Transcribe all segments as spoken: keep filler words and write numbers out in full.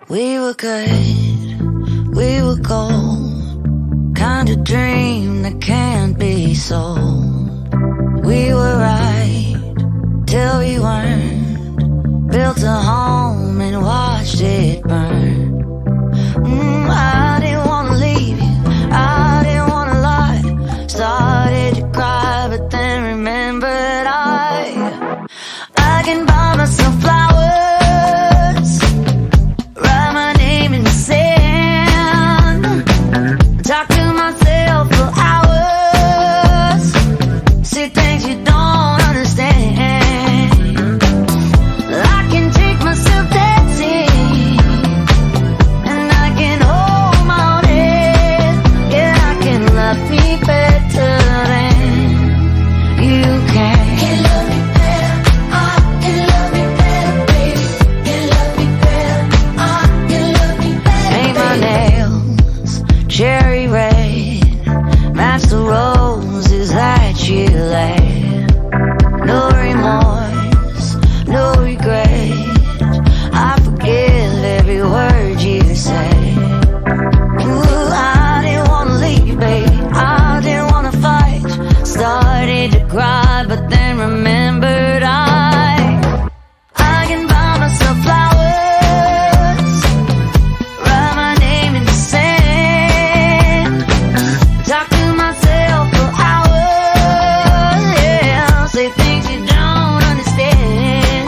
We were good, we were gold, kind of dream that can't be sold. We were right till we weren't, built a home and watched it burn. mm, I didn't wanna leave you, I didn't wanna lie. Started to cry but then remembered I I can buy myself flowers, write my name in the sand, talk to myself for hours, say things you don't understand. I can take myself dancing, and I can hold my own head. Yeah, I can love me better than you can. Can love me better, I can love me better, baby. Can love me better, I can love me better. Paint my nails cherry red, match the roses that you laid. No remorse, no regret, I forgive every word you say. Ooh, I didn't wanna leave, baby, I didn't wanna fight. Started to cry but then remembered I I can buy myself flowers, write my name in the sand, talk to myself for hours, yeah, say things you don't understand.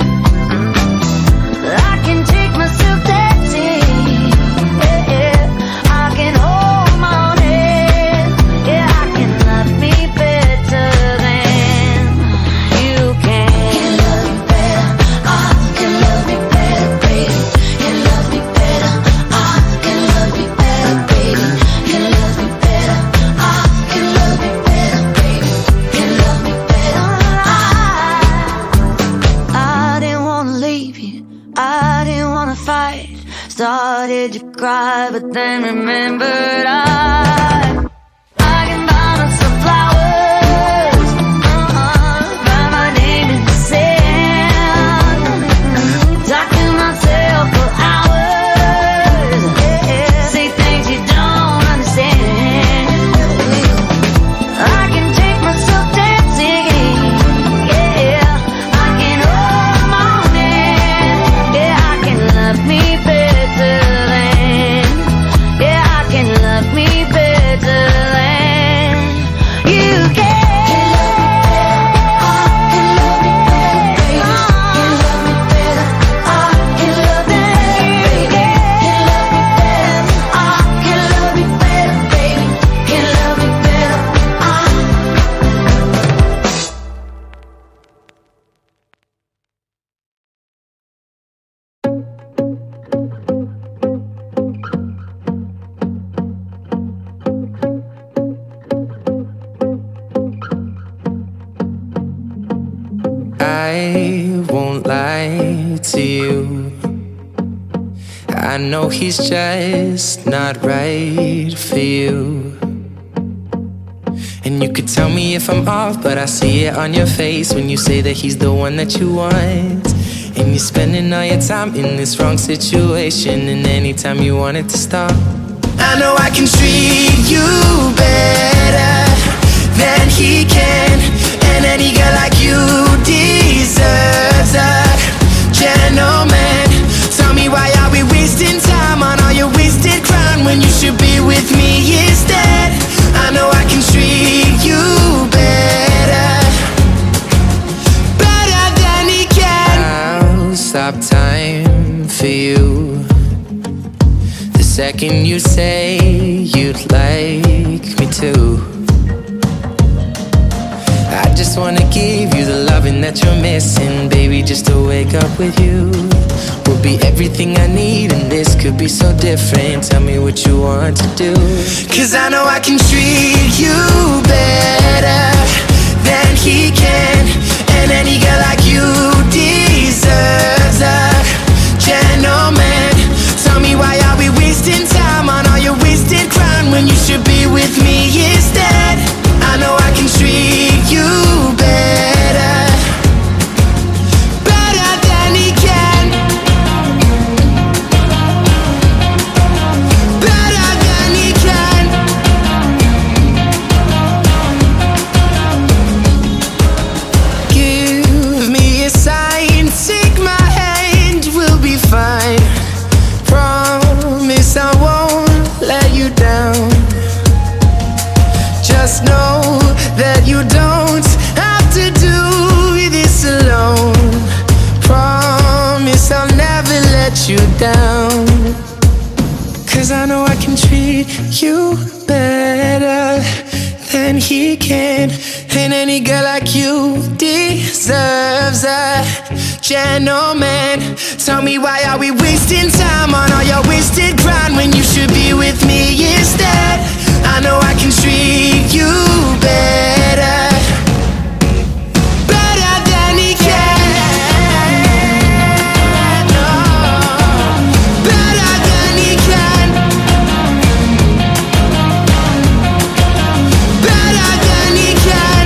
I can take myself dancing, yeah, yeah. I can hold my own head, yeah, I can love me better than you can. Can love me better, I can love me better, baby. Can love me better, I can love me better, baby. Can love me better, I can love me better, baby. Can love me better, I I didn't wanna leave you, I didn't wanna fight. Started to cry but then remembered I I can buy myself flowers, uh-uh, write my name in the sand, talk to myself for hours, yeah, say things you don't understand. I can take myself dancing, yeah, I can hold my own hand, yeah, I can love me better than, yeah, I can love me better than you can. Can love me better, I can love me better, baby. Can love me better, I can love me better, baby. Can love me better, I I won't lie to you, I know he's just not right for you. And you could tell me if I'm off, but I see it on your face when you say that he's the one that you want. And you're spending all your time in this wrong situation, and anytime you want it to stop, I know I can treat you better than he can. And any girl like you deserves a gentleman. Tell me, why are we wasting time on all your wasted crown when you should be with me instead? I know I can treat you better, better than he can. I'll stop time for you the second you say you'd like me to. I just wanna give you the loving that you're missing, baby. Just to wake up with you will be everything I need, and this could be so different. Tell me what you want to do, 'cause I know I can treat you better than he can. And any girl like you deserves a gentleman. Tell me, why are we wasting time on all your wasted crown when you should be with me instead? I know I can treat you better, better than he can. you better than he can. And any girl like you deserves a gentleman. Tell me, why are we wasting time on all your wasted grind when you should be with me instead? I know I can treat you better, better than he can. No, better than he can. Better than he can.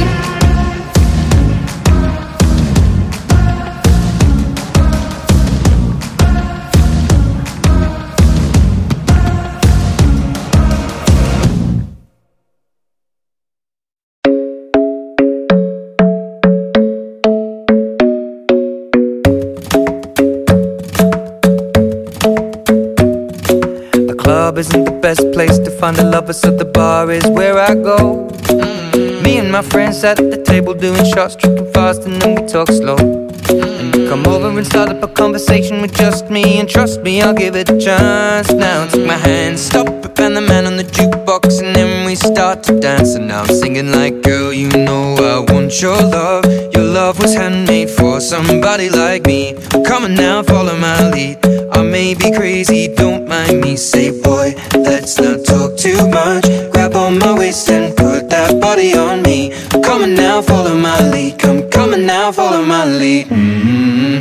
Isn't the best place to find a lover, so the bar is where I go. Mm-hmm. Me and my friends at the table doing shots, tripping fast, and then we talk slow. Mm-hmm. And you come over and start up a conversation with just me, and trust me, I'll give it a chance. Now take my hand, stop it, and the man on the jukebox, and then we start to dance. And now I'm singing like, girl, you know I want your love. Your love was handmade for somebody like me. Come on now, follow my lead. I may be crazy, don't mind me. Say, boy, let's not talk too much. Grab on my waist and put that body on me. Come on now, follow my lead. Come, come on now, follow my lead. mm-hmm.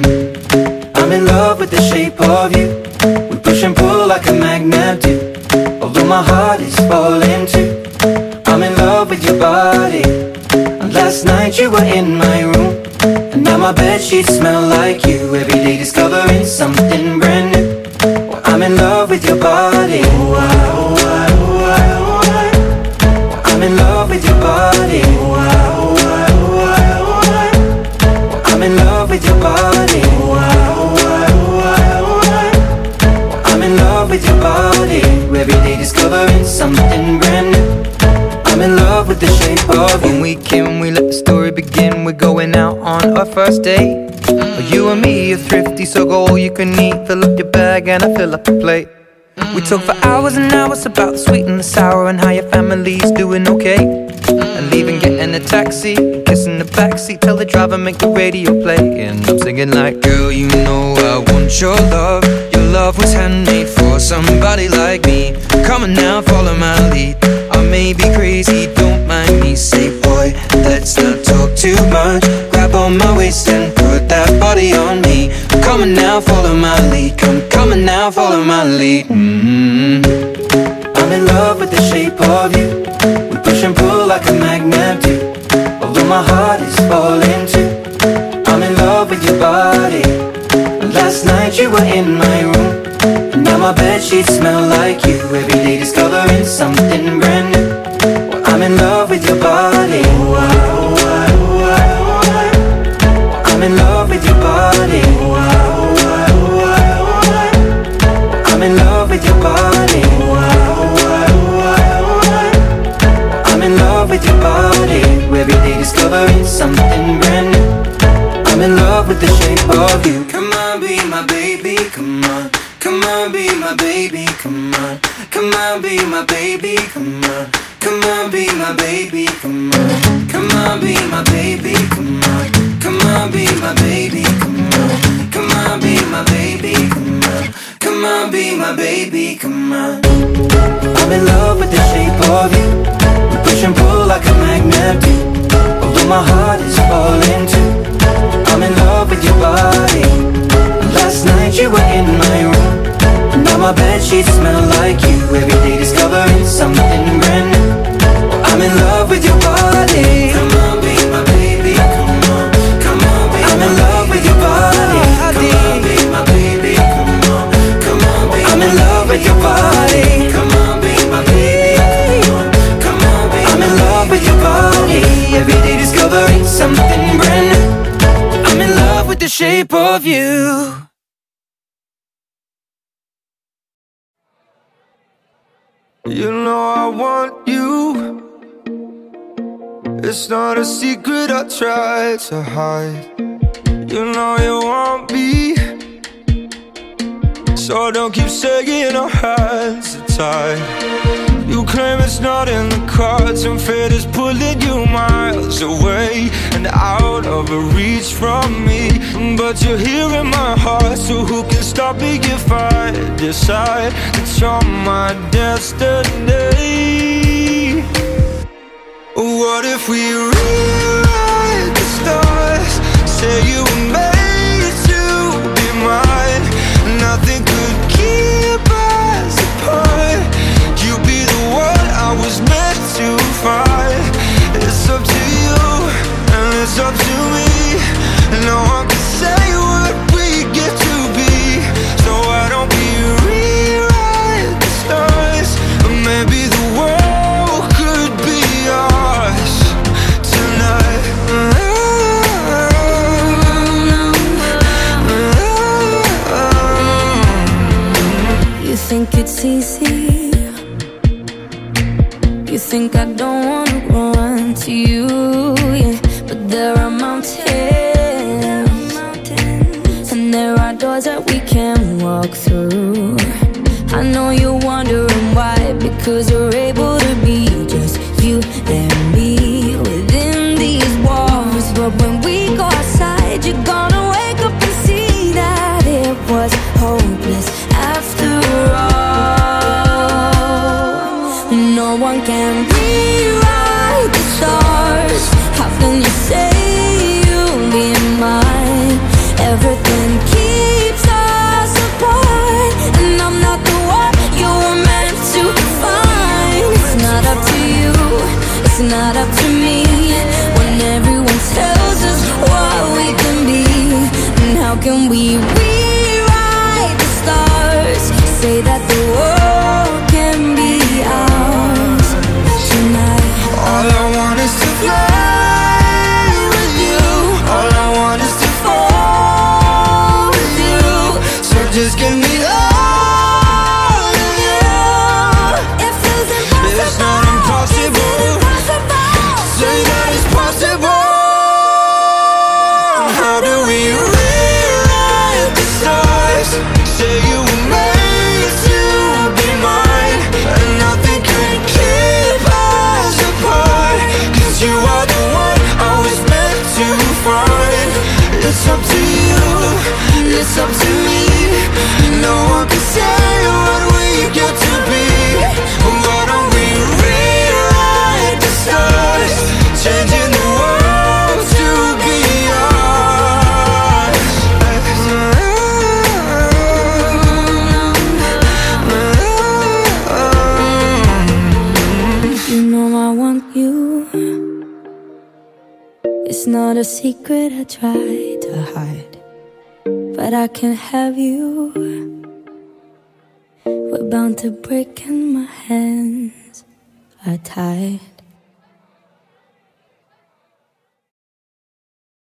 I'm in love with the shape of you. We push and pull like a magnet do. Although my heart is falling too, I'm in love with your body. And last night you were in my room, and now my bedsheets smell like you. Every day discovering something brand new. Well, I'm in love with your body. Oh, I, oh, I, oh, I, oh, I. Well, I'm in love with your body. Oh, I, oh, I, oh, I, oh, I. Well, I'm in love with your body. Oh, I, oh, I, oh, I, oh, I. Well, I'm in love with your body. Every day discovering something brand new. I'm in love with the shape of you. When we came, we let the story begin. We're going out on our first date. mm-hmm. You and me are thrifty, so go all you can eat. Fill up your bag and I fill up the plate. mm-hmm. We talk for hours and hours about the sweet and the sour, and how your family's doing okay. mm-hmm. And leaving, getting a taxi, kissing the backseat, tell the driver make the radio play. And I'm singing like, girl, you know I want your love. Your love was handmade for somebody like me. Come on now, follow my lead. I may be crazy, don't mind me. Say, boy, let's not talk too much. Grab on my waist and put that body on me. Come on now, follow my lead. Come, come on now, follow my lead. mm-hmm. I'm in love with the shape of you. We push and pull like a magnet do. Although my heart is falling too, I'm in love with your body. And last night you were in my room, and now my bedsheets smell like you. Every day discovering something brand new. Well, I'm in love with your body. Oh, I, oh, I, oh, I, oh, I. Well, I'm in love with your body. Oh, I, oh, I, oh, I, oh, I. Well, I'm in love with your body. Oh, I, oh, I, oh, I, oh, I. Well, I'm in love with your body. Every day discovering something brand new. I'm in love with the shape of you. Come on, be my baby, come on. Come on, be my baby, come on. Come on, be my baby, come on. Come on, be my baby, come on. Come on, be my baby, come on. Come on, be my baby, come on. Come on, be my baby, come on. Come on, be my baby, come on. I'm in love with the shape of you. We push and pull like a magnet do. Although my heart is falling too, I'm in love with your body. Last night you were in my room, and now my bedsheets smell like you. Every day discovering something brand new. Well, I'm in love with your body. Come on, be my baby, come on. Come on, be I'm in love with your body. Come on, be my baby, come on. Come on, be I'm in love with your body. Come on, be my baby, come on. Come on, be I'm in love with your body. Every day discovering something brand new. I'm in love with the shape of you. You know I want you. It's not a secret I try to hide. You know you want me, so don't keep saying our hands are tied. You claim it's not in the cards, and fate is pulling you miles away and out of reach from me. But you're here in my heart, so who can stop me if I decide that you're my destiny? What if we rewrite the stars? Say you were made to be mine. Nothing could keep us apart. You be the one I was meant to find. It's up to you and it's up to me. No one can say what we get to be. So why don't we rewrite the stars? Or maybe the world could be ours tonight. You think it's easy? You think I don't wanna run to you, yeah. But there are mountains, and there are doors that we can walk through. I know you're wondering why, because you're able to be just you and me within these walls. But when we go outside, you're gonna wake up and see that it was hopeless after all. No one can rewrite the stars. How can you say you'll be mine? Everything keeps us apart, and I'm not the one you were meant to find. It's not up to you, it's not up to me, when everyone tells us what we can be. And how can we rewrite the stars? Say that the world can be ours tonight. All I want is to fly with you. All I want is to fall with you. So just give me all of you. It feels impossible. It's not impossible. Say that it's possible. How do we rewrite the stars? Say you were made to be mine, and nothing can keep us apart. Cause you are the one I was meant to find. It's up to you, it's up to me. No one can say what we get to be. Why don't we rewrite the stars? Changing the world to be ours. You know I want you. It's not a secret I try to hide, but I can't have you. We're bound to break and my hands are tied.